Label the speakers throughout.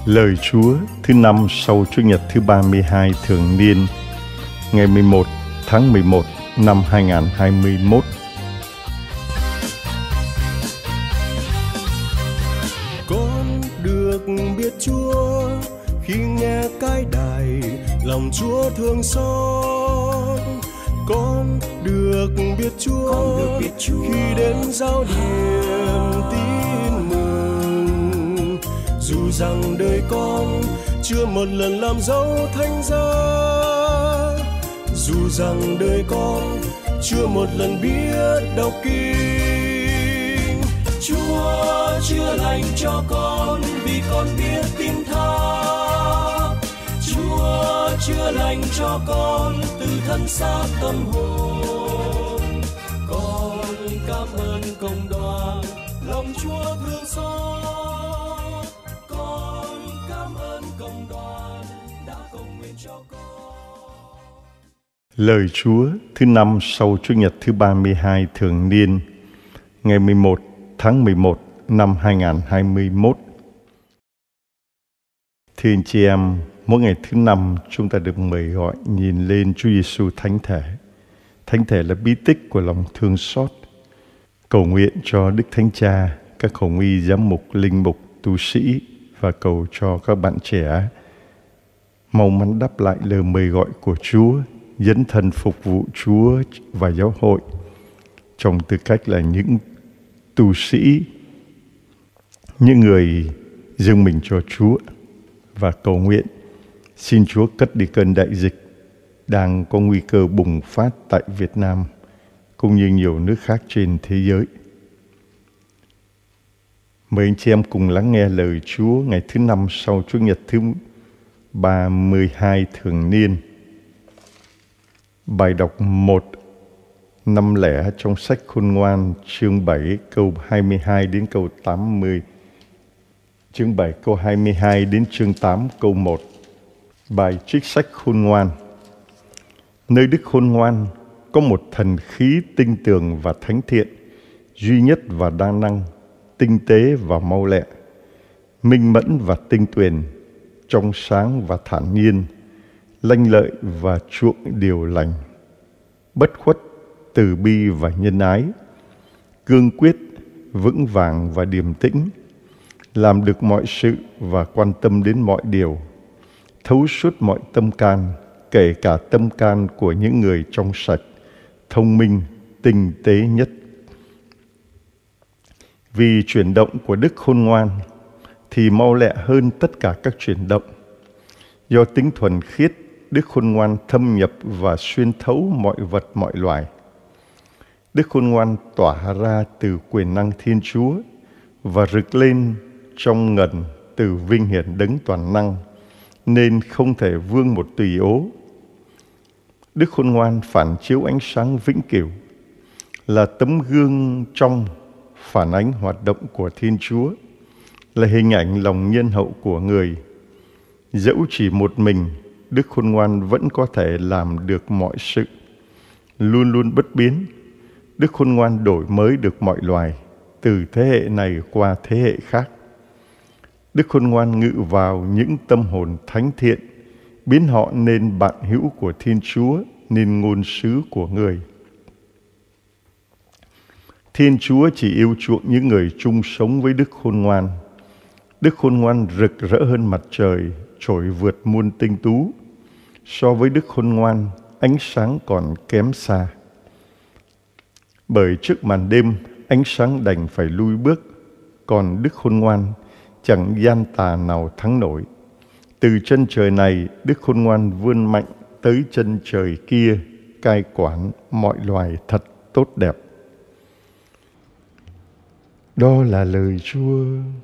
Speaker 1: Lời Chúa thứ năm sau Chủ nhật thứ 32 thường niên, ngày 11 tháng 11 năm 2021.
Speaker 2: Con được biết Chúa khi nghe cái đài, lòng Chúa thương xót. Con được biết Chúa khi đến giao điểm tin mừng. Dù rằng đời con chưa một lần làm dấu thánh giá, dù rằng đời con chưa một lần biết đọc kinh, Chúa chữa lành cho con vì con biết tin tha. Chúa chữa lành cho con từ thân xác tâm hồn. Con cảm ơn công đoàn lòng Chúa thương xót. Con cảm ơn công đoàn đã cầu nguyện cho con.
Speaker 1: Lời Chúa thứ năm sau Chủ nhật thứ 32 thường niên, ngày 11 tháng 11 năm 2021. Thưa anh chị em, mỗi ngày thứ năm chúng ta được mời gọi nhìn lên Chúa Giêsu thánh thể. Thánh thể là bí tích của lòng thương xót. Cầu nguyện cho Đức Thánh Cha, các hồng y, giám mục, linh mục, tu sĩ và cầu cho các bạn trẻ mau mắn đáp lại lời mời gọi của Chúa, dấn thân phục vụ Chúa và giáo hội trong tư cách là những tu sĩ, những người dâng mình cho Chúa, và cầu nguyện xin Chúa cất đi cơn đại dịch đang có nguy cơ bùng phát tại Việt Nam cũng như nhiều nước khác trên thế giới. Mời anh chị em cùng lắng nghe lời Chúa ngày thứ năm sau Chủ nhật thứ 32 thường niên. Bài đọc 1 năm lẻ trong sách Khôn Ngoan chương 7 câu 22 đến câu 80. Chương 7 câu 22 đến chương 8 câu 1. Bài trích sách Khôn Ngoan. Nơi Đức Khôn Ngoan có một thần khí tinh tường và thánh thiện, duy nhất và đa năng, tinh tế và mau lẹ, minh mẫn và tinh tuyền, trong sáng và thản nhiên, lanh lợi và chuộng điều lành, bất khuất, từ bi và nhân ái, cương quyết, vững vàng và điềm tĩnh, làm được mọi sự và quan tâm đến mọi điều, thấu suốt mọi tâm can, kể cả tâm can của những người trong sạch, thông minh, tinh tế nhất. Vì chuyển động của Đức Khôn Ngoan thì mau lẹ hơn tất cả các chuyển động. Do tính thuần khiết, Đức Khôn Ngoan thâm nhập và xuyên thấu mọi vật mọi loài. Đức Khôn Ngoan tỏa ra từ quyền năng Thiên Chúa và rực lên trong ngần từ vinh hiển đấng toàn năng, nên không thể vương một tùy ố. Đức Khôn Ngoan phản chiếu ánh sáng vĩnh cửu, là tấm gương trong phản ánh hoạt động của Thiên Chúa, là hình ảnh lòng nhân hậu của người. Dẫu chỉ một mình, Đức Khôn Ngoan vẫn có thể làm được mọi sự. Luôn luôn bất biến, Đức Khôn Ngoan đổi mới được mọi loài, từ thế hệ này qua thế hệ khác. Đức Khôn Ngoan ngự vào những tâm hồn thánh thiện, biến họ nên bạn hữu của Thiên Chúa, nên ngôn sứ của người. Thiên Chúa chỉ yêu chuộng những người chung sống với Đức Khôn Ngoan. Đức Khôn Ngoan rực rỡ hơn mặt trời, trội vượt muôn tinh tú. So với Đức Khôn Ngoan, ánh sáng còn kém xa. Bởi trước màn đêm, ánh sáng đành phải lui bước, còn Đức Khôn Ngoan chẳng gian tà nào thắng nổi. Từ chân trời này, Đức Khôn Ngoan vươn mạnh tới chân trời kia, cai quản mọi loài thật tốt đẹp. Đó là lời Chúa.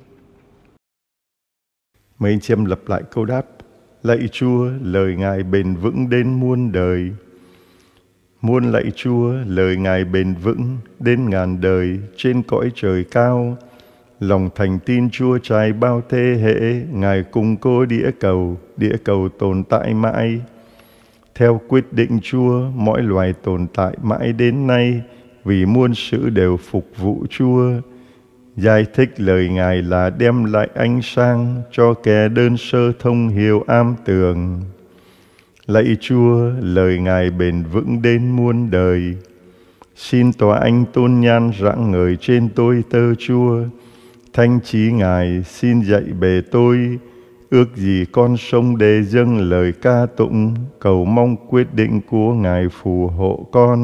Speaker 1: Mấy anh chị em lặp lại câu đáp. Lạy Chúa, lời Ngài bền vững đến muôn đời. Muôn lạy Chúa, lời Ngài bền vững đến ngàn đời trên cõi trời cao. Lòng thành tin Chúa trải bao thế hệ, Ngài cùng cố địa cầu tồn tại mãi. Theo quyết định Chúa, mỗi loài tồn tại mãi đến nay, vì muôn sự đều phục vụ Chúa. Giải thích lời Ngài là đem lại ánh sáng cho kẻ đơn sơ thông hiểu am tường. Lạy Chúa, lời Ngài bền vững đến muôn đời. Xin tòa ánh tôn nhan rạng ngời trên tôi tơ Chúa. Thánh chí Ngài xin dạy bề tôi, ước gì con sống để dâng lời ca tụng, cầu mong quyết định của Ngài phù hộ con.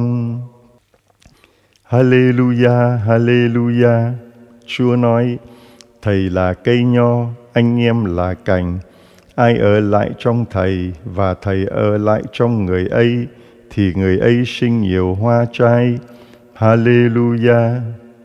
Speaker 1: Hallelujah, Hallelujah. Chúa nói, Thầy là cây nho, anh em là cành. Ai ở lại trong Thầy và Thầy ở lại trong người ấy, thì người ấy sinh nhiều hoa trái. Hallelujah.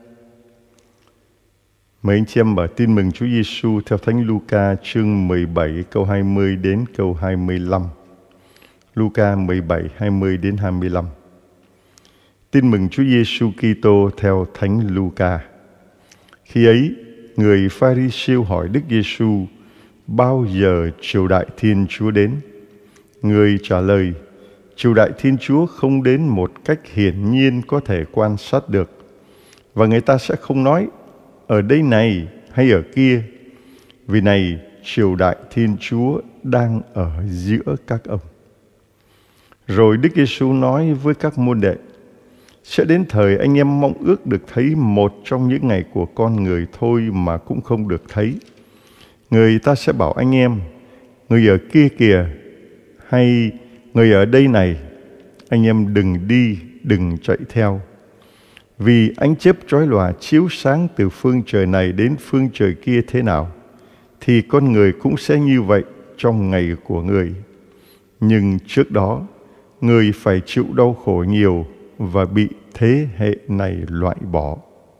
Speaker 1: Mời anh chị em mở tin mừng Chúa Giêsu theo Thánh Luca chương 17 câu 20 đến câu 25. Luca 17 20 đến 25. Tin mừng Chúa Giêsu Kitô theo Thánh Luca. Khi ấy, người Pha-ri-siêu hỏi Đức Giêsu, bao giờ triều đại Thiên Chúa đến? Người trả lời, triều đại Thiên Chúa không đến một cách hiển nhiên có thể quan sát được. Và người ta sẽ không nói, ở đây này hay ở kia. Vì này, triều đại Thiên Chúa đang ở giữa các ông. Rồi Đức Giêsu nói với các môn đệ, sẽ đến thời anh em mong ước được thấy một trong những ngày của con người thôi mà cũng không được thấy. Người ta sẽ bảo anh em, người ở kia kìa, hay người ở đây này, anh em đừng đi, đừng chạy theo. Vì ánh chớp chói lòa chiếu sáng từ phương trời này đến phương trời kia thế nào, thì con người cũng sẽ như vậy trong ngày của người. Nhưng trước đó, người phải chịu đau khổ nhiều và bị thế hệ này loại bỏ.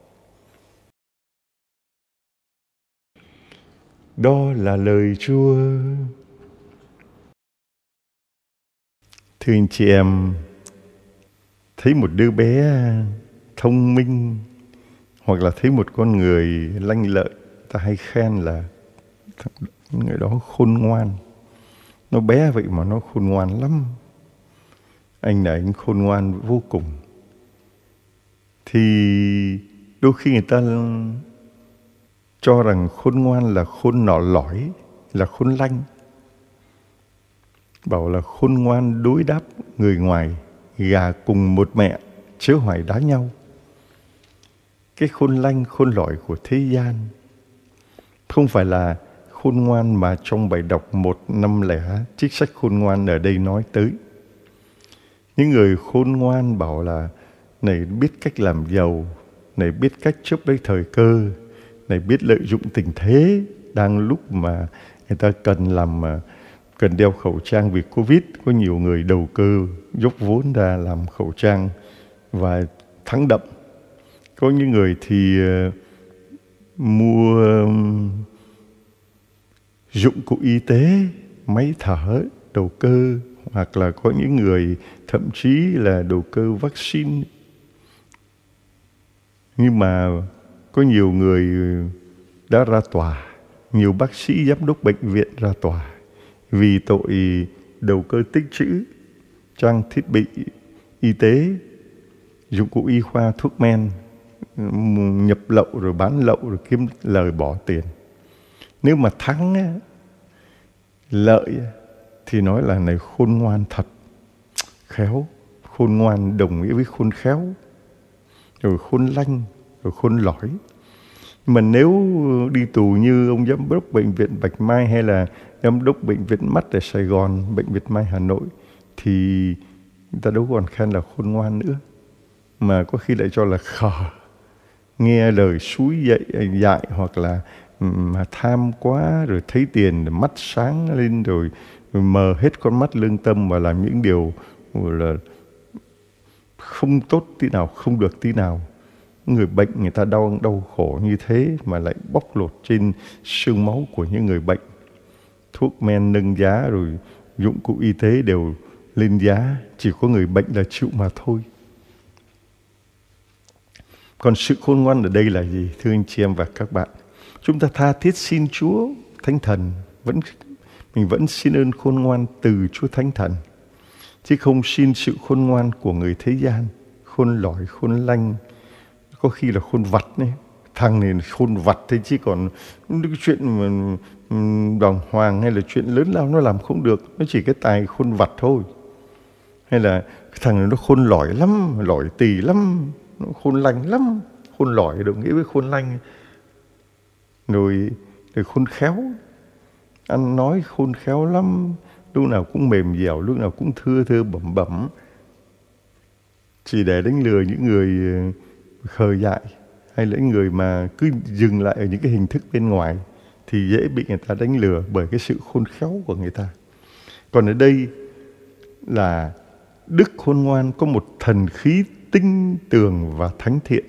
Speaker 1: Đó là lời Chúa. Thưa anh chị em, thấy một đứa bé thông minh hoặc là thấy một con người lanh lợi, ta hay khen là người đó khôn ngoan. Nó bé vậy mà nó khôn ngoan lắm. Anh này anh khôn ngoan vô cùng. Thì đôi khi người ta cho rằng khôn ngoan là khôn nọ lỏi, là khôn lanh. Bảo là khôn ngoan đối đáp người ngoài, gà cùng một mẹ chớ hoài đá nhau. Cái khôn lanh, khôn lỏi của thế gian không phải là khôn ngoan mà trong bài đọc 150 trích sách khôn ngoan ở đây nói tới. Những người khôn ngoan bảo là này biết cách làm giàu, này biết cách chớp lấy thời cơ, này biết lợi dụng tình thế đang lúc mà người ta cần đeo khẩu trang vì Covid. Có nhiều người đầu cơ dốc vốn ra làm khẩu trang và thắng đậm. Có những người thì mua dụng cụ y tế, máy thở, đầu cơ, hoặc là có những người thậm chí là đầu cơ vaccine. Nhưng mà có nhiều người đã ra tòa, nhiều bác sĩ, giám đốc bệnh viện ra tòa vì tội đầu cơ tích trữ trang thiết bị y tế, dụng cụ y khoa, thuốc men, nhập lậu rồi bán lậu rồi kiếm lời bỏ tiền. Nếu mà thắng lợi thì nói là này khôn ngoan thật, khéo. Khôn ngoan đồng nghĩa với khôn khéo, rồi khôn lanh, rồi khôn lỏi. Mà nếu đi tù như ông giám đốc bệnh viện Bạch Mai hay là giám đốc bệnh viện mắt ở Sài Gòn, bệnh viện Mai Hà Nội, thì người ta đâu còn khen là khôn ngoan nữa, mà có khi lại cho là khờ, nghe lời xúi dạy hoặc là tham quá rồi thấy tiền mắt sáng lên rồi mờ hết con mắt lương tâm và làm những điều là không tốt tí nào, không được tí nào. Người bệnh người ta đau khổ như thế mà lại bóc lột trên xương máu của những người bệnh. Thuốc men nâng giá rồi dụng cụ y tế đều lên giá, chỉ có người bệnh là chịu mà thôi. Còn sự khôn ngoan ở đây là gì? Thưa anh chị em và các bạn, chúng ta tha thiết xin Chúa Thánh Thần, mình vẫn xin ơn khôn ngoan từ Chúa Thánh Thần, chứ không xin sự khôn ngoan của người thế gian, khôn lỏi, khôn lanh, có khi là khôn vặt này, thằng này khôn vặt thế, chứ còn cái chuyện mà đàng hoàng hay là chuyện lớn lao nó làm không được, nó chỉ cái tài khôn vặt thôi. Hay là thằng này nó khôn lỏi lắm, lỏi tì lắm, nó khôn lanh lắm. Khôn lỏi đồng nghĩa với khôn lanh. Rồi khôn khéo, ăn nói khôn khéo lắm, lúc nào cũng mềm dẻo, lúc nào cũng thưa thưa bẩm bẩm, chỉ để đánh lừa những người khờ dại, hay là những người mà cứ dừng lại ở những cái hình thức bên ngoài thì dễ bị người ta đánh lừa bởi cái sự khôn khéo của người ta. Còn ở đây là đức khôn ngoan có một thần khí tinh tường và thánh thiện,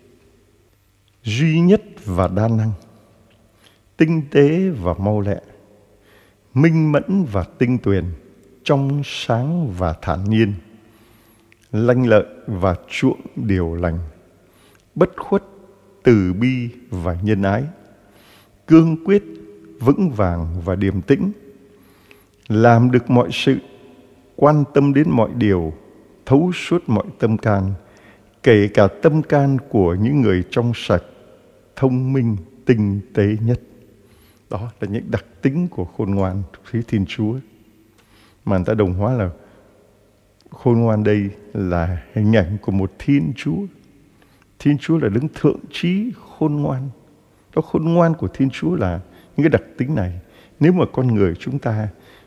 Speaker 1: duy nhất và đa năng, tinh tế và mau lẹ, minh mẫn và tinh tuyền, trong sáng và thản nhiên, lanh lợi và chuộng điều lành, bất khuất, từ bi và nhân ái, cương quyết, vững vàng và điềm tĩnh, làm được mọi sự, quan tâm đến mọi điều, thấu suốt mọi tâm can, kể cả tâm can của những người trong sạch, thông minh, tinh tế nhất. Đó là những đặc tính của khôn ngoan phía Thiên Chúa. Mà người ta đồng hóa là khôn ngoan đây là hình ảnh của một Thiên Chúa. Thiên Chúa là đấng thượng trí khôn ngoan. Đó, khôn ngoan của Thiên Chúa là những cái đặc tính này. Nếu mà con người chúng ta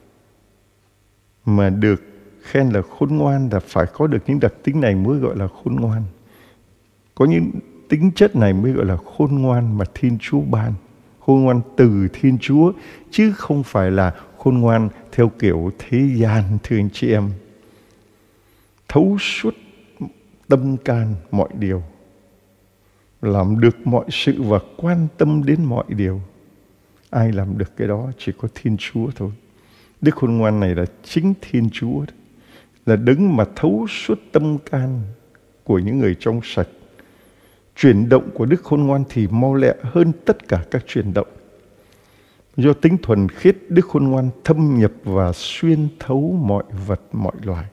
Speaker 1: mà được khen là khôn ngoan là phải có được những đặc tính này mới gọi là khôn ngoan. Có những tính chất này mới gọi là khôn ngoan mà Thiên Chúa ban. Khôn ngoan từ Thiên Chúa, chứ không phải là khôn ngoan theo kiểu thế gian, thưa anh chị em. Thấu suốt tâm can mọi điều, làm được mọi sự và quan tâm đến mọi điều. Ai làm được cái đó? Chỉ có Thiên Chúa thôi. Đức khôn ngoan này là chính Thiên Chúa, là đấng mà thấu suốt tâm can của những người trong sạch. Chuyển động của đức khôn ngoan thì mau lẹ hơn tất cả các chuyển động. Do tính thuần khiết, đức khôn ngoan thâm nhập và xuyên thấu mọi vật mọi loài.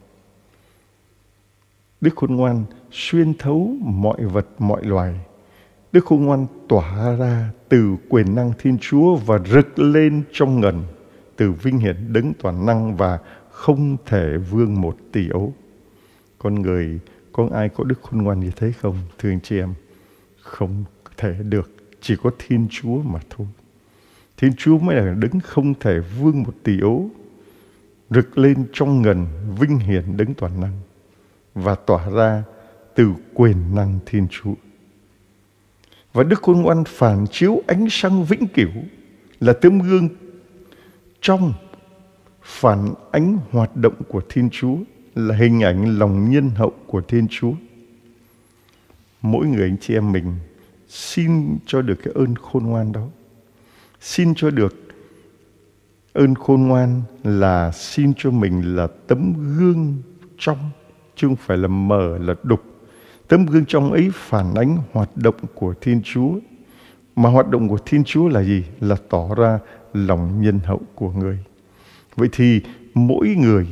Speaker 1: Đức khôn ngoan xuyên thấu mọi vật mọi loài. Đức khôn ngoan tỏa ra từ quyền năng Thiên Chúa và rực lên trong ngần từ vinh hiển đấng toàn năng và không thể vương một tỳ ấu. Con người, có ai có đức khôn ngoan như thế không? Thưa anh chị em, không thể được, chỉ có Thiên Chúa mà thôi. Thiên Chúa mới là đấng không thể vương một tỳ ấu, rực lên trong ngần vinh hiển đấng toàn năng và tỏa ra từ quyền năng Thiên Chúa. Và đức khôn ngoan phản chiếu ánh sáng vĩnh cửu, là tấm gương trong phản ánh hoạt động của Thiên Chúa, là hình ảnh lòng nhân hậu của Thiên Chúa. Mỗi người anh chị em mình xin cho được cái ơn khôn ngoan đó. Xin cho được ơn khôn ngoan là xin cho mình là tấm gương trong, chứ không phải là mờ, là đục. Tấm gương trong ấy phản ánh hoạt động của Thiên Chúa. Mà hoạt động của Thiên Chúa là gì? Là tỏ ra lòng nhân hậu của người. Vậy thì mỗi người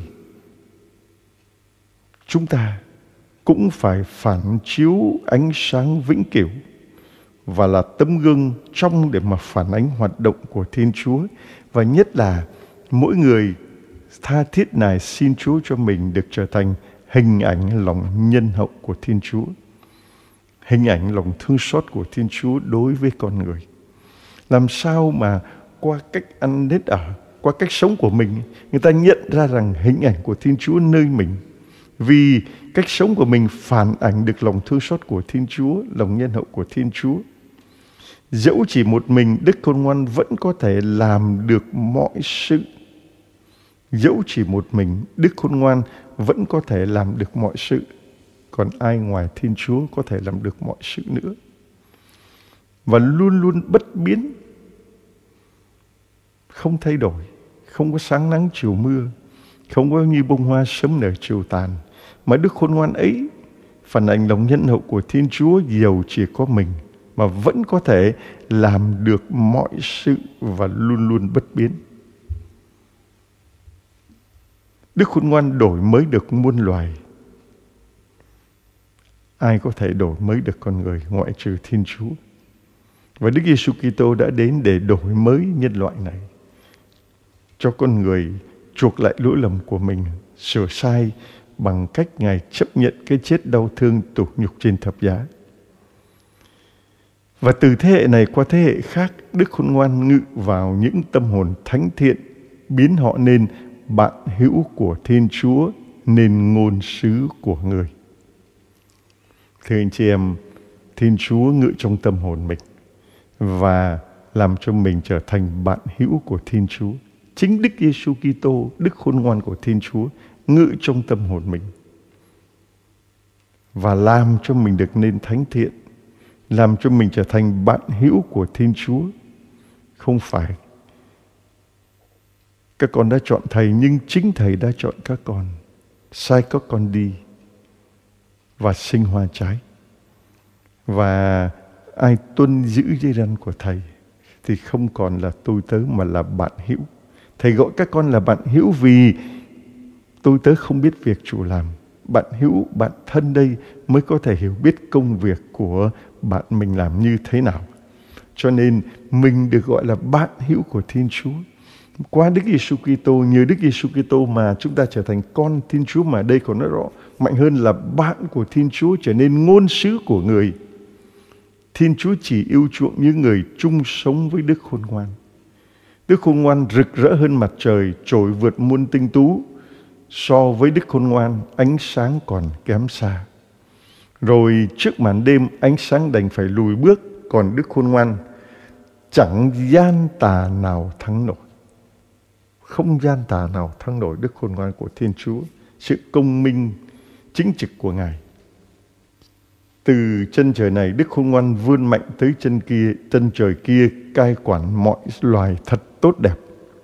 Speaker 1: chúng ta cũng phải phản chiếu ánh sáng vĩnh cửu và là tấm gương trong để mà phản ánh hoạt động của Thiên Chúa. Và nhất là mỗi người tha thiết này xin Chúa cho mình được trở thành hình ảnh lòng nhân hậu của Thiên Chúa, hình ảnh lòng thương xót của Thiên Chúa đối với con người. Làm sao mà qua cách ăn nết ở, qua cách sống của mình, người ta nhận ra rằng hình ảnh của Thiên Chúa nơi mình. Vì cách sống của mình phản ảnh được lòng thương xót của Thiên Chúa, lòng nhân hậu của Thiên Chúa. Dẫu chỉ một mình, đức khôn ngoan vẫn có thể làm được mọi sự. Dẫu chỉ một mình, đức khôn ngoan vẫn có thể làm được mọi sự. Còn ai ngoài Thiên Chúa có thể làm được mọi sự nữa. Và luôn luôn bất biến, không thay đổi, không có sáng nắng chiều mưa, không có như bông hoa sớm nở chiều tàn. Mà đức khôn ngoan ấy phản ánh lòng nhân hậu của Thiên Chúa, dầu chỉ có mình mà vẫn có thể làm được mọi sự và luôn luôn bất biến. Đức khôn ngoan đổi mới được muôn loài. Ai có thể đổi mới được con người ngoại trừ Thiên Chúa? Và Đức Giêsu Kitô đã đến để đổi mới nhân loại này, cho con người chuộc lại lỗi lầm của mình, sửa sai bằng cách Ngài chấp nhận cái chết đau thương tủi nhục trên thập giá. Và từ thế hệ này qua thế hệ khác, Đức Khôn Ngoan ngự vào những tâm hồn thánh thiện, biến họ nên bạn hữu của Thiên Chúa, nên ngôn sứ của người. Thưa anh chị em, Thiên Chúa ngự trong tâm hồn mình và làm cho mình trở thành bạn hữu của Thiên Chúa. Chính Đức Giêsu Kitô, Đức Khôn Ngoan của Thiên Chúa, ngự trong tâm hồn mình và làm cho mình được nên thánh thiện, làm cho mình trở thành bạn hữu của Thiên Chúa. Không phải các con đã chọn Thầy, nhưng chính Thầy đã chọn các con, sai các con đi và sinh hoa trái. Và ai tuân giữ dây răn của Thầy thì không còn là tôi tớ mà là bạn hữu. Thầy gọi các con là bạn hữu vì tôi tớ không biết việc chủ làm. Bạn hữu, bạn thân đây mới có thể hiểu biết công việc của bạn mình làm như thế nào. Cho nên mình được gọi là bạn hữu của Thiên Chúa. Qua Đức Giêsu Kitô, nhờ Đức Giêsu Kitô mà chúng ta trở thành con Thiên Chúa, mà đây còn nói rõ mạnh hơn là bạn của Thiên Chúa, trở nên ngôn sứ của người. Thiên Chúa chỉ yêu chuộng những người chung sống với Đức Khôn Ngoan. Đức Khôn Ngoan rực rỡ hơn mặt trời, trội vượt muôn tinh tú. So với Đức Khôn Ngoan, ánh sáng còn kém xa. Rồi trước màn đêm, ánh sáng đành phải lùi bước, còn Đức Khôn Ngoan chẳng gian tà nào thắng nổi. Không gian tà nào thắng nổi Đức Khôn Ngoan của Thiên Chúa, sự công minh chính trực của Ngài. Từ chân trời này, Đức Khôn Ngoan vươn mạnh tới chân trời kia, cai quản mọi loài thật tốt đẹp.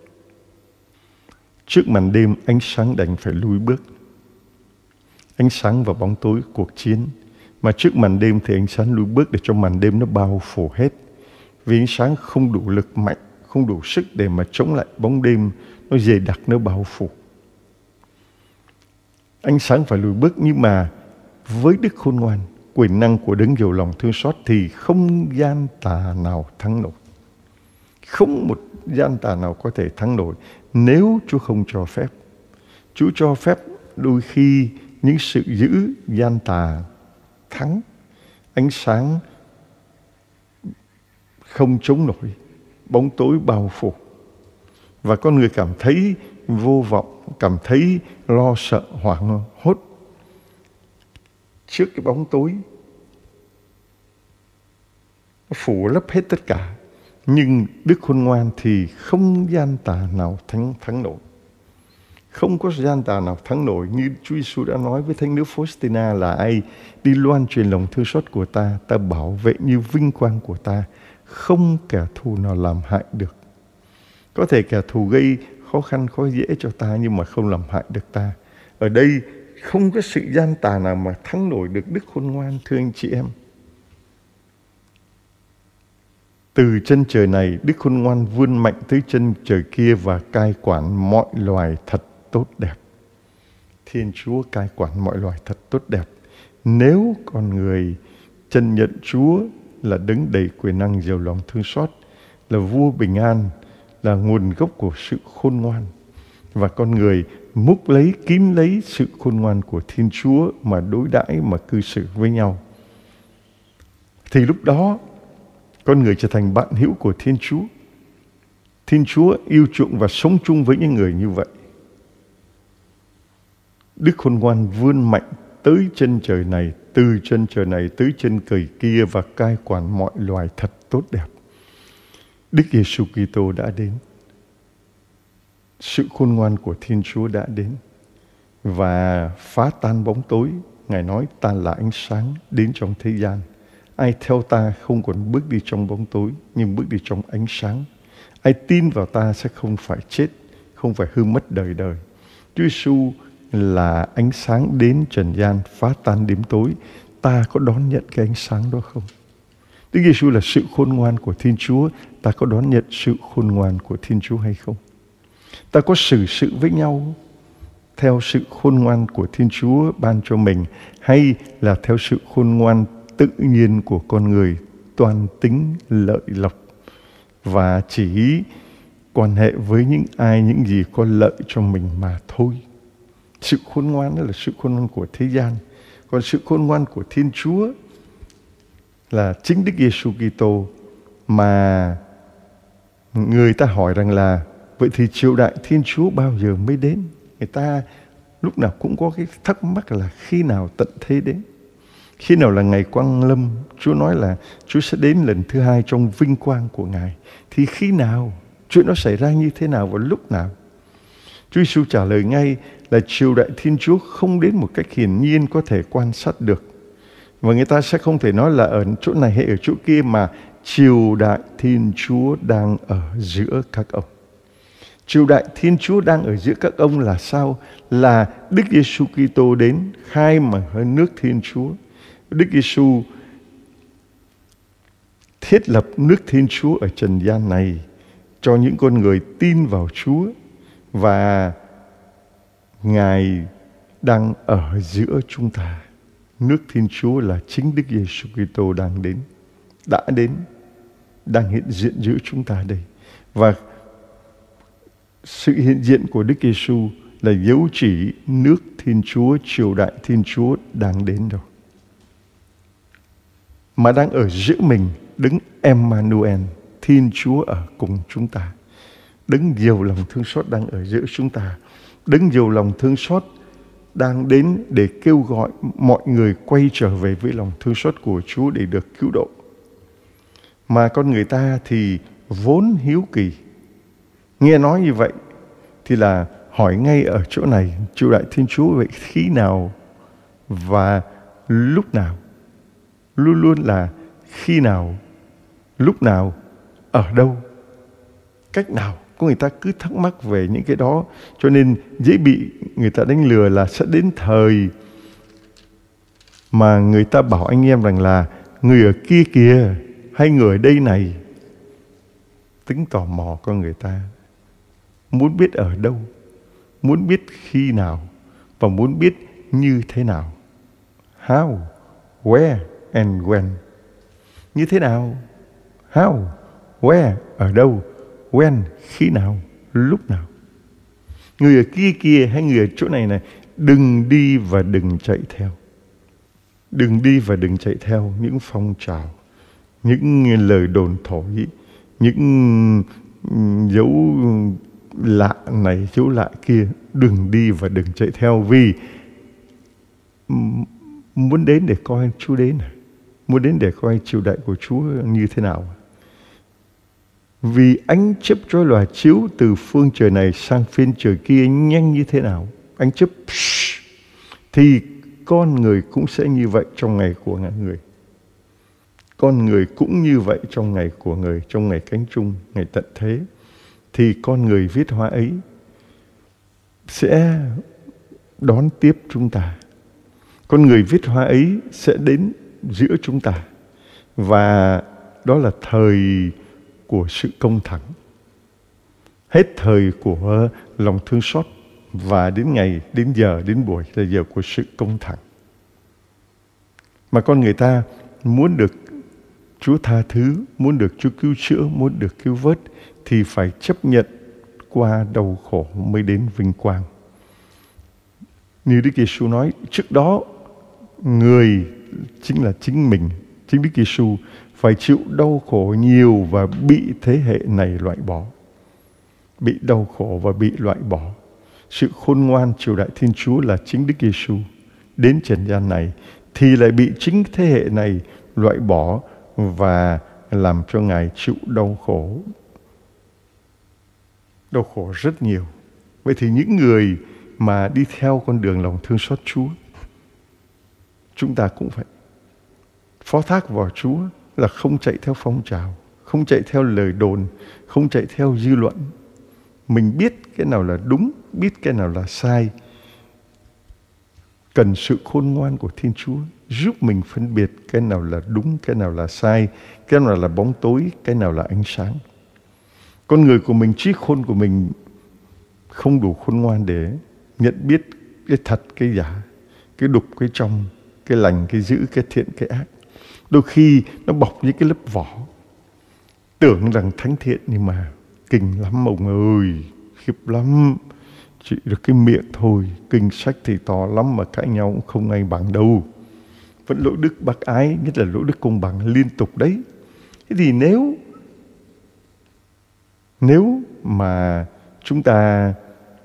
Speaker 1: Trước màn đêm, ánh sáng đành phải lùi bước. Ánh sáng và bóng tối cuộc chiến. Mà trước màn đêm thì ánh sáng lùi bước để cho màn đêm nó bao phủ hết. Vì ánh sáng không đủ lực mạnh, không đủ sức để mà chống lại bóng đêm, nó dày đặc, nó bao phủ. Ánh sáng phải lùi bước, nhưng mà với Đức Khôn Ngoan, quyền năng của Đấng giàu lòng thương xót thì không gian tà nào thắng nổi. Không một gian tà nào có thể thắng nổi nếu Chúa không cho phép. Chúa cho phép đôi khi những sự dữ gian tà thắng. Ánh sáng không chống nổi, bóng tối bao phủ. Và con người cảm thấy vô vọng, cảm thấy lo sợ, hoảng hốt trước cái bóng tối. Nó phủ lấp hết tất cả. Nhưng Đức Khôn Ngoan thì không gian tà nào thắng nổi. Không có gian tà nào thắng nổi, như Chúa Giêsu đã nói với thánh nữ Faustina là ai đi loan truyền lòng thương xót của ta, ta bảo vệ như vinh quang của ta, không kẻ thù nào làm hại được. Có thể kẻ thù gây khó khăn, khó dễ cho ta, nhưng mà không làm hại được ta. Ở đây không có sự gian tà nào mà thắng nổi được Đức Khôn Ngoan, thưa anh chị em. Từ chân trời này, Đức Khôn Ngoan vươn mạnh tới chân trời kia và cai quản mọi loài thật tốt đẹp. Thiên Chúa cai quản mọi loài thật tốt đẹp. Nếu con người chân nhận Chúa là đấng đầy quyền năng, giàu lòng thương xót, là vua bình an, là nguồn gốc của sự khôn ngoan, và con người múc lấy, kín lấy sự khôn ngoan của Thiên Chúa mà đối đãi, mà cư xử với nhau, thì lúc đó con người trở thành bạn hữu của Thiên Chúa. Thiên Chúa yêu chuộng và sống chung với những người như vậy. Đức Khôn Ngoan vươn mạnh tới chân trời này, từ chân trời này tới chân trời kia và cai quản mọi loài thật tốt đẹp. Đức Giêsu Kitô đã đến. Sự khôn ngoan của Thiên Chúa đã đến và phá tan bóng tối. Ngài nói ta là ánh sáng đến trong thế gian. Ai theo ta không còn bước đi trong bóng tối, nhưng bước đi trong ánh sáng. Ai tin vào ta sẽ không phải chết, không phải hư mất đời đời. Chúa Giêsu là ánh sáng đến trần gian, phá tan đêm tối. Ta có đón nhận cái ánh sáng đó không? Đức Giêsu là sự khôn ngoan của Thiên Chúa. Ta có đón nhận sự khôn ngoan của Thiên Chúa hay không? Ta có xử sự với nhau theo sự khôn ngoan của Thiên Chúa ban cho mình, hay là theo sự khôn ngoan tự nhiên của con người toan tính lợi lộc và chỉ quan hệ với những gì có lợi cho mình mà thôi. Sự khôn ngoan đó là sự khôn ngoan của thế gian. Còn sự khôn ngoan của Thiên Chúa là chính Đức Giêsu Kitô, mà người ta hỏi rằng là vậy thì triều đại Thiên Chúa bao giờ mới đến? Người ta lúc nào cũng có cái thắc mắc là khi nào tận thế đến? Khi nào là ngày quang lâm? Chúa nói là Chúa sẽ đến lần thứ hai trong vinh quang của Ngài. Thì khi nào? Chuyện nó xảy ra như thế nào và lúc nào? Chúa Giêsu trả lời ngay là triều đại Thiên Chúa không đến một cách hiển nhiên có thể quan sát được. Và người ta sẽ không thể nói là ở chỗ này hay ở chỗ kia, mà triều đại Thiên Chúa đang ở giữa các ông. Triều đại Thiên Chúa đang ở giữa các ông là sao? Là Đức Giêsu Kitô đến khai mở hơn nước Thiên Chúa. Đức Giêsu thiết lập nước Thiên Chúa ở trần gian này cho những con người tin vào Chúa, và Ngài đang ở giữa chúng ta. Nước Thiên Chúa là chính Đức Giêsu Kitô đang đến, đã đến, đang hiện diện giữa chúng ta đây. Và sự hiện diện của Đức Giêsu là dấu chỉ nước Thiên Chúa, triều đại Thiên Chúa đang đến rồi. Mà đang ở giữa mình, Đấng Emmanuel, Thiên Chúa ở cùng chúng ta. Đấng nhiều lòng thương xót đang ở giữa chúng ta. Đấng nhiều lòng thương xót đang đến để kêu gọi mọi người quay trở về với lòng thương xót của Chúa để được cứu độ. Mà con người ta thì vốn hiếu kỳ. Nghe nói như vậy thì là hỏi ngay ở chỗ này, triều đại Thiên Chúa vậy khi nào và lúc nào? Luôn luôn là khi nào, lúc nào, ở đâu, cách nào. Có người ta cứ thắc mắc về những cái đó, cho nên dễ bị người ta đánh lừa là sẽ đến thời mà người ta bảo anh em rằng là người ở kia kìa, hay người ở đây này. Tính tò mò con người ta, muốn biết ở đâu, muốn biết khi nào, và muốn biết như thế nào. How, where and when. Như thế nào? How, where, ở đâu, when, khi nào, lúc nào. Người ở kia kìa hay người ở chỗ này này, đừng đi và đừng chạy theo. Đừng đi và đừng chạy theo những phong trào, những lời đồn thổi, những dấu lạ này, dấu lạ kia. Đừng đi và đừng chạy theo, vì muốn đến để coi Chúa đến, muốn đến để coi triều đại của Chúa như thế nào. Vì ánh chớp chói lòa chiếu từ phương trời này sang phiên trời kia nhanh như thế nào, ánh chớp thì con người cũng sẽ như vậy trong ngày của người. Con người cũng như vậy trong ngày của người, trong ngày cánh chung, ngày tận thế. Thì con người viết hoa ấy sẽ đón tiếp chúng ta. Con người viết hoa ấy sẽ đến giữa chúng ta. Và đó là thời của sự công thẳng. Hết thời của lòng thương xót, và đến ngày, đến giờ, đến buổi là giờ của sự công thẳng. Mà con người ta muốn được Chúa tha thứ, muốn được Chúa cứu chữa, muốn được cứu vớt, thì phải chấp nhận qua đau khổ mới đến vinh quang. Như Đức Giêsu nói, trước đó người chính là chính mình, chính Đức Giêsu phải chịu đau khổ nhiều và bị thế hệ này loại bỏ. Bị đau khổ và bị loại bỏ. Sự khôn ngoan triều đại Thiên Chúa là chính Đức Giêsu đến trần gian này thì lại bị chính thế hệ này loại bỏ và làm cho Ngài chịu đau khổ. Đau khổ rất nhiều. Vậy thì những người mà đi theo con đường lòng thương xót Chúa, chúng ta cũng phải phó thác vào Chúa là không chạy theo phong trào, không chạy theo lời đồn, không chạy theo dư luận. Mình biết cái nào là đúng, biết cái nào là sai. Cần sự khôn ngoan của Thiên Chúa giúp mình phân biệt cái nào là đúng, cái nào là sai, cái nào là bóng tối, cái nào là ánh sáng. Con người của mình, trí khôn của mình không đủ khôn ngoan để nhận biết cái thật, cái giả, cái đục, cái trong, cái lành, cái dữ, cái thiện, cái ác. Đôi khi nó bọc với cái lớp vỏ, tưởng rằng thánh thiện nhưng mà kinh lắm ông ơi, khiếp lắm. Chỉ được cái miệng thôi, kinh sách thì to lắm mà cãi nhau cũng không ai bằng đâu. Vẫn lỗi đức bác ái, nhất là lỗi đức công bằng liên tục đấy. Thế thì nếu mà chúng ta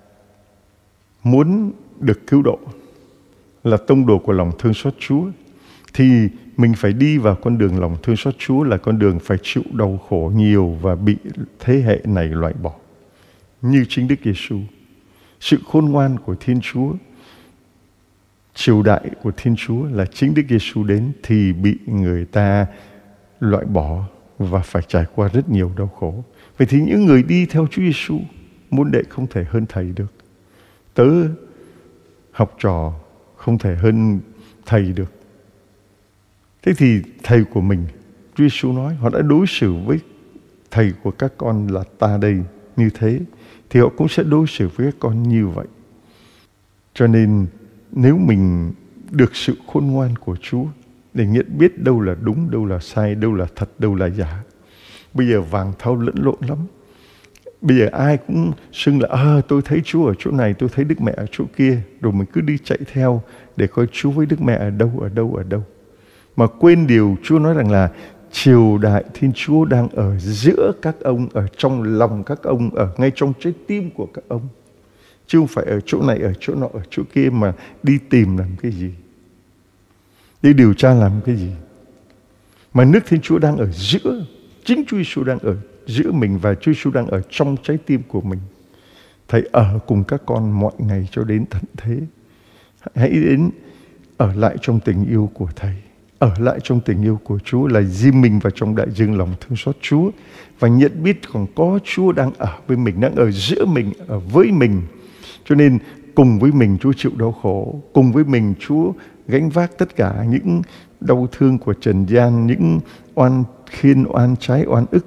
Speaker 1: muốn được cứu độ, là tông đồ của lòng thương xót Chúa, thì mình phải đi vào con đường lòng thương xót Chúa, là con đường phải chịu đau khổ nhiều và bị thế hệ này loại bỏ. Như chính Đức Giêsu, sự khôn ngoan của Thiên Chúa, triều đại của Thiên Chúa là chính Đức Giêsu đến thì bị người ta loại bỏ và phải trải qua rất nhiều đau khổ. Vậy thì những người đi theo Chúa Giêsu, môn đệ không thể hơn thầy được. Tớ học trò không thể hơn thầy được. Thế thì thầy của mình, Chúa Giêsu nói, họ đã đối xử với thầy của các con là ta đây như thế, thì họ cũng sẽ đối xử với các con như vậy. Cho nên nếu mình được sự khôn ngoan của Chúa để nhận biết đâu là đúng, đâu là sai, đâu là thật, đâu là giả. Bây giờ vàng thau lẫn lộn lắm. Bây giờ ai cũng xưng là tôi thấy Chúa ở chỗ này, tôi thấy Đức Mẹ ở chỗ kia. Rồi mình cứ đi chạy theo để coi Chúa với Đức Mẹ ở đâu. Mà quên điều Chúa nói rằng là triều đại Thiên Chúa đang ở giữa các ông, ở trong lòng các ông, ở ngay trong trái tim của các ông. Chứ không phải ở chỗ này, ở chỗ nọ, ở chỗ kia mà đi tìm làm cái gì, đi điều tra làm cái gì. Mà nước Thiên Chúa đang ở giữa, chính Chúa Giêsu đang ở giữa mình và Chúa Giêsu đang ở trong trái tim của mình. Thầy ở cùng các con mọi ngày cho đến tận thế. Hãy đến ở lại trong tình yêu của Thầy, ở lại trong tình yêu của Chúa, là ghim mình vào trong đại dương lòng thương xót Chúa và nhận biết còn có Chúa đang ở với mình, đang ở giữa mình, ở với mình. Cho nên cùng với mình Chúa chịu đau khổ, cùng với mình Chúa gánh vác tất cả những đau thương của trần gian, những oan khiên, oan trái, oan ức.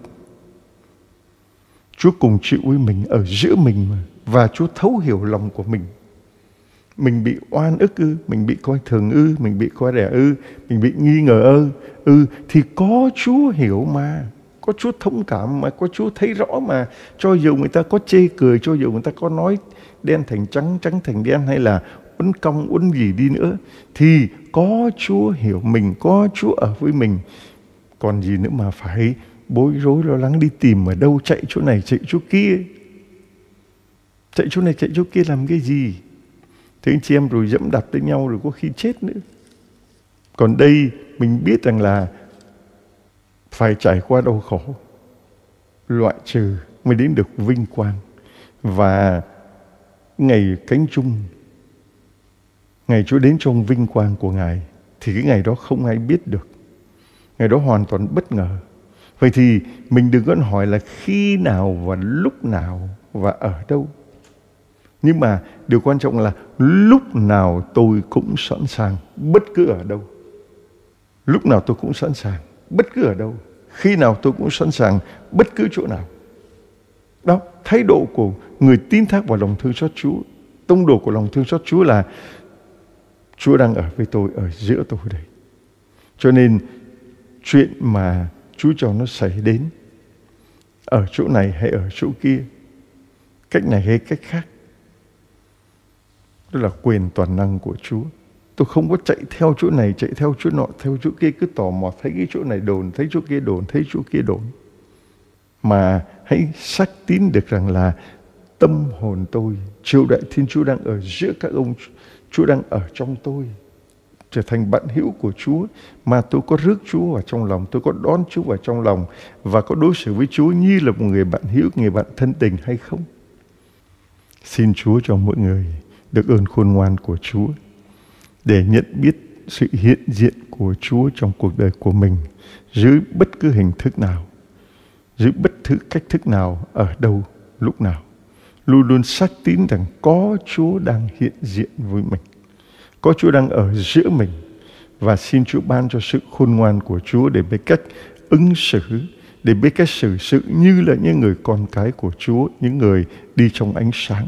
Speaker 1: Chúa cùng chịu với mình, ở giữa mình mà. Và Chúa thấu hiểu lòng của mình. Mình bị oan ức ư, mình bị coi thường ư, mình bị coi rẻ ư, mình bị nghi ngờ ư, thì có Chúa hiểu mà, có Chúa thông cảm mà, có Chúa thấy rõ mà. Cho dù người ta có chê cười, cho dù người ta có nói đen thành trắng, trắng thành đen, hay là uốn cong uốn gì đi nữa, thì có Chúa hiểu mình, có Chúa ở với mình. Còn gì nữa mà phải bối rối lo lắng đi tìm ở đâu, chạy chỗ này chạy chỗ kia, chạy chỗ này chạy chỗ kia làm cái gì? Thế anh chị em rồi dẫm đạp tới nhau rồi có khi chết nữa. Còn đây mình biết rằng là phải trải qua đau khổ, loại trừ mới đến được vinh quang. Và ngày cánh chung, ngày Chúa đến trong vinh quang của Ngài, thì cái ngày đó không ai biết được. Ngày đó hoàn toàn bất ngờ. Vậy thì mình đừng có hỏi là khi nào và lúc nào và ở đâu. Nhưng mà điều quan trọng là lúc nào tôi cũng sẵn sàng, bất cứ ở đâu. Lúc nào tôi cũng sẵn sàng, bất cứ ở đâu. Khi nào tôi cũng sẵn sàng, bất cứ chỗ nào. Đó, thái độ của người tin thác vào lòng thương xót Chúa, tông đồ của lòng thương xót Chúa là Chúa đang ở với tôi, ở giữa tôi đây. Cho nên chuyện mà Chúa cho nó xảy đến ở chỗ này hay ở chỗ kia, cách này hay cách khác, đó là quyền toàn năng của Chúa. Tôi không có chạy theo chỗ này, chạy theo chỗ nọ, theo chỗ kia, cứ tò mò thấy cái chỗ này đồn, thấy chỗ kia đồn, thấy chỗ kia đồn. Mà hãy xác tín được rằng là tâm hồn tôi, triều đại Thiên Chúa đang ở giữa các ông, Chúa đang ở trong tôi, trở thành bạn hữu của Chúa, mà tôi có rước Chúa vào trong lòng, tôi có đón Chúa vào trong lòng và có đối xử với Chúa như là một người bạn hữu, người bạn thân tình hay không? Xin Chúa cho mỗi người được ơn khôn ngoan của Chúa để nhận biết sự hiện diện của Chúa trong cuộc đời của mình dưới bất cứ hình thức nào, dưới bất cứ cách thức nào, ở đâu, lúc nào. Luôn luôn xác tín rằng có Chúa đang hiện diện với mình, có Chúa đang ở giữa mình. Và xin Chúa ban cho sự khôn ngoan của Chúa để biết cách ứng xử, để biết cách xử sự như là những người con cái của Chúa, những người đi trong ánh sáng.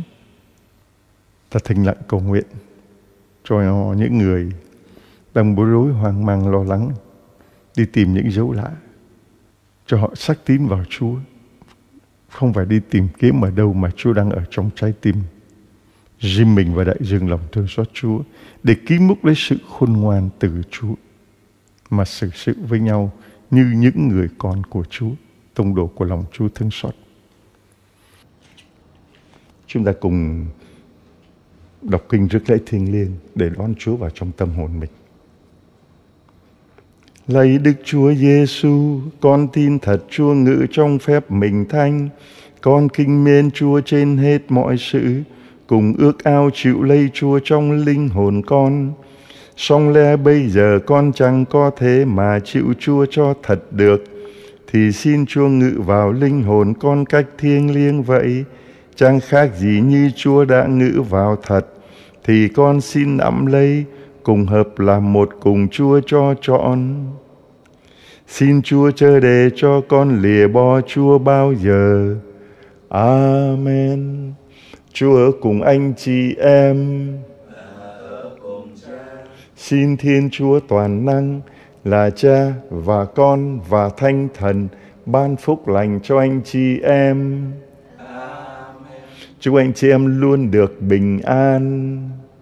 Speaker 1: Ta thinh lặng cầu nguyện cho những người đang bối rối, hoang mang, lo lắng, đi tìm những dấu lạ, cho họ xác tín vào Chúa. Không phải đi tìm kiếm ở đâu mà Chúa đang ở trong trái tim. Riêng mình và đại dương lòng thương xót Chúa để ký múc lấy sự khôn ngoan từ Chúa, mà xử sự với nhau như những người con của Chúa, tông đồ của lòng Chúa thương xót. Chúng ta cùng đọc kinh rước lễ thiêng liêng để đón Chúa vào trong tâm hồn mình. Lạy Đức Chúa Giêsu, con tin thật Chúa ngự trong phép mình thánh. Con kính mến Chúa trên hết mọi sự, cùng ước ao chịu lây Chúa trong linh hồn con. Song lẽ bây giờ con chẳng có thế mà chịu Chúa cho thật được, thì xin Chúa ngự vào linh hồn con cách thiêng liêng vậy. Chẳng khác gì như Chúa đã ngự vào thật, thì con xin nắm lấy, cùng hợp làm một cùng Chúa cho trọn. Xin Chúa chớ để cho con lìa bỏ Chúa bao giờ. Amen. Chúa ở cùng anh chị em. Xin Thiên Chúa toàn năng là Cha và Con và Thánh Thần ban phúc lành cho anh chị em. Amen. Chúc anh chị em luôn được bình an.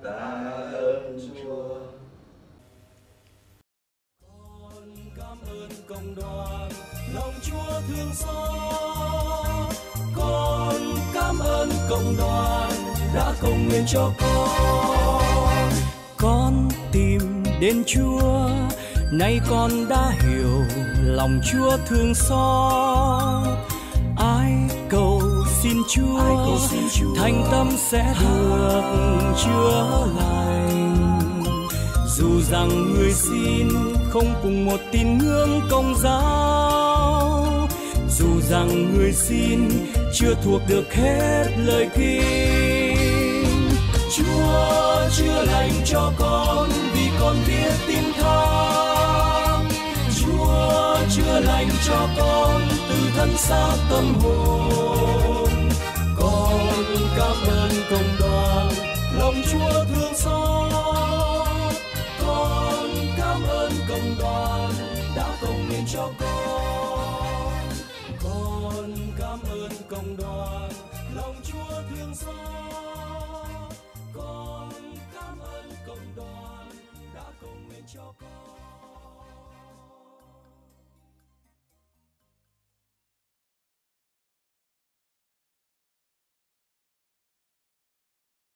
Speaker 2: Cộng đoàn lòng Chúa thương xót, con cảm ơn cộng đoàn đã cầu nguyện cho con. Con tìm đến Chúa, nay con đã hiểu lòng Chúa thương xót. Ai cầu xin Chúa, thành tâm sẽ được chữa lành. Dù rằng người xin không cùng một tín ngưỡng Công giáo, dù rằng người xin chưa thuộc được hết lời kinh, Chúa chữa lành cho con vì con biết tin thắng. Chúa chữa lành cho con từ thân xác tâm hồn. Con cảm ơn cộng đoàn lòng Chúa thương xót. Con cảm ơn cộng đoàn đã cầu nguyện cho con. Con cảm ơn cộng đoàn lòng Chúa thương xót.